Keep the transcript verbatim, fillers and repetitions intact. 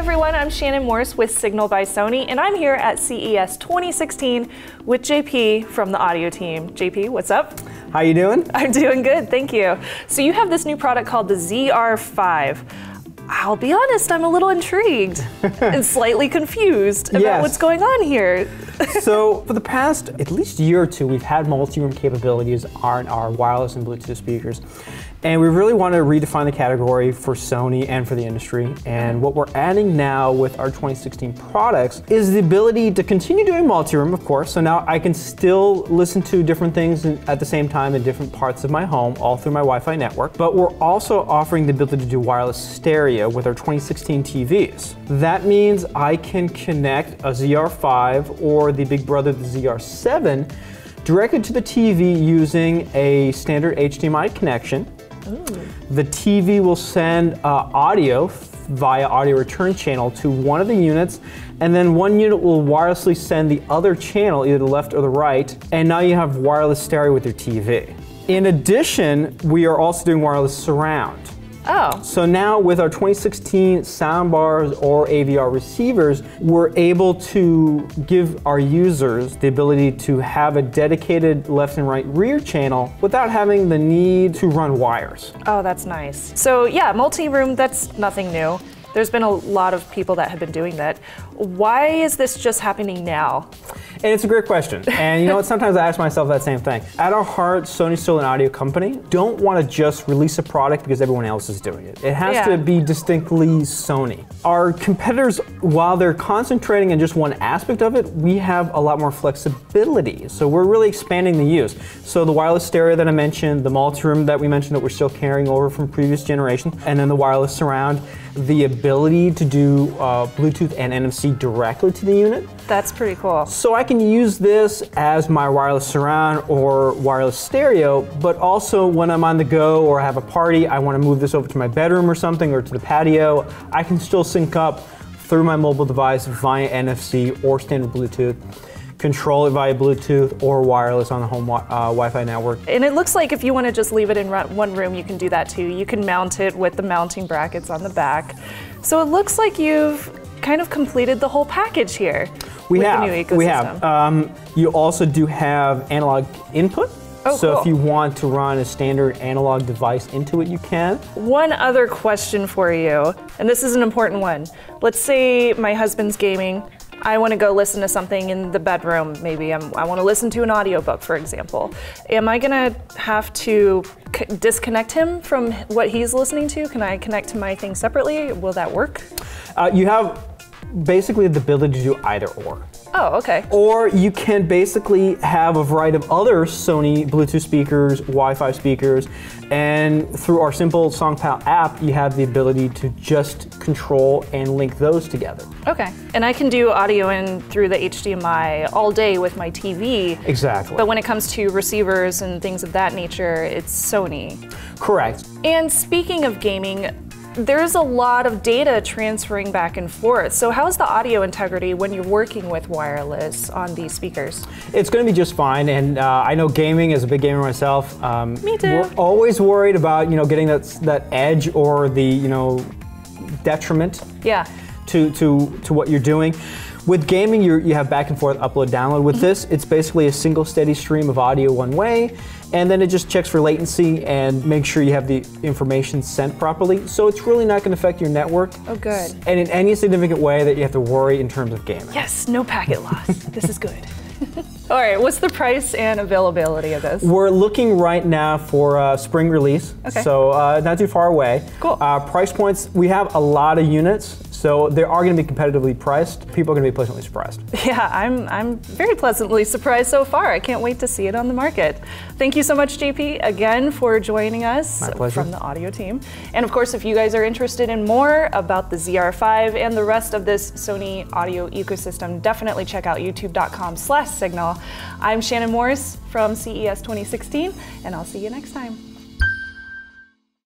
everyone, I'm Shannon Morse with Signal by Sony, and I'm here at C E S twenty sixteen with J P from the audio team. J P, what's up? How you doing? I'm doing good, thank you. So you have this new product called the Z R five. I'll be honest, I'm a little intrigued and slightly confused about yes. what's going on here. So for the past at least year or two, we've had multi-room capabilities on our wireless and Bluetooth speakers. And we really want to redefine the category for Sony and for the industry. And what we're adding now with our twenty sixteen products is the ability to continue doing multi-room, of course. So now I can still listen to different things at the same time in different parts of my home, all through my Wi-Fi network. But we're also offering the ability to do wireless stereo with our twenty sixteen T Vs. That means I can connect a Z R five or the big brother, the Z R seven, directly to the T V using a standard H D M I connection. Ooh. The T V will send uh, audio via audio return channel to one of the units, and then one unit will wirelessly send the other channel, either the left or the right, and now you have wireless stereo with your T V. In addition, we are also doing wireless surround. Oh. So now with our twenty sixteen soundbars or A V R receivers, we're able to give our users the ability to have a dedicated left and right rear channel without having the need to run wires. Oh, that's nice. So yeah, multi-room, that's nothing new. There's been a lot of people that have been doing that. Why is this just happening now? And it's a great question. And you know what, sometimes I ask myself that same thing. At our heart, Sony's still an audio company. Don't want to just release a product because everyone else is doing it. It has yeah. to be distinctly Sony. Our competitors, while they're concentrating on just one aspect of it, we have a lot more flexibility. So we're really expanding the use. So the wireless stereo that I mentioned, the multi-room that we mentioned that we're still carrying over from previous generations, and then the wireless surround, the ability to do uh, Bluetooth and N F C directly to the unit. That's pretty cool. So I can use this as my wireless surround or wireless stereo, but also when I'm on the go or I have a party, I want to move this over to my bedroom or something, or to the patio, I can still sync up through my mobile device via N F C or standard Bluetooth, control it via Bluetooth or wireless on the home uh, Wi-Fi network. And it looks like if you want to just leave it in one room, you can do that too. You can mount it with the mounting brackets on the back. So it looks like you've kind of completed the whole package here. We with have, the new ecosystem. we have. Um, you also do have analog input. Oh, so cool. if you want to run a standard analog device into it, you can. One other question for you, and this is an important one. Let's say my husband's gaming. I want to go listen to something in the bedroom. Maybe I'm, I want to listen to an audiobook, for example. Am I going to have to c disconnect him from what he's listening to? Can I connect to my thing separately? Will that work? Uh, you have basically the ability to do either or. Oh, okay. Or you can basically have a variety of other Sony Bluetooth speakers, Wi-Fi speakers, and through our simple SongPal app, you have the ability to just control and link those together. Okay, and I can do audio in through the H D M I all day with my T V. Exactly. But when it comes to receivers and things of that nature, it's Sony. Correct. And speaking of gaming, there's a lot of data transferring back and forth. So how's the audio integrity when you're working with wireless on these speakers? It's going to be just fine, and uh, I know gaming, as a big gamer myself, um, Me too. We're always worried about you know getting that that edge or the you know detriment. Yeah. To to to what you're doing. With gaming, you you have back and forth upload download. With this, it's basically a single steady stream of audio one way, and then it just checks for latency and makes sure you have the information sent properly. So it's really not going to affect your network. Oh, good. And in any significant way that you have to worry in terms of gaming. Yes, no packet loss. This is good. All right, what's the price and availability of this? We're looking right now for a spring release, okay. so uh, not too far away. Cool. Uh, price points, we have a lot of units, so they are going to be competitively priced. People are going to be pleasantly surprised. Yeah, I'm, I'm very pleasantly surprised so far. I can't wait to see it on the market. Thank you so much, J P, again for joining us My pleasure. from the audio team. And of course, if you guys are interested in more about the Z R five and the rest of this Sony audio ecosystem, definitely check out youtube dot com slash signal. I'm Shannon Morse from C E S twenty sixteen, and I'll see you next time.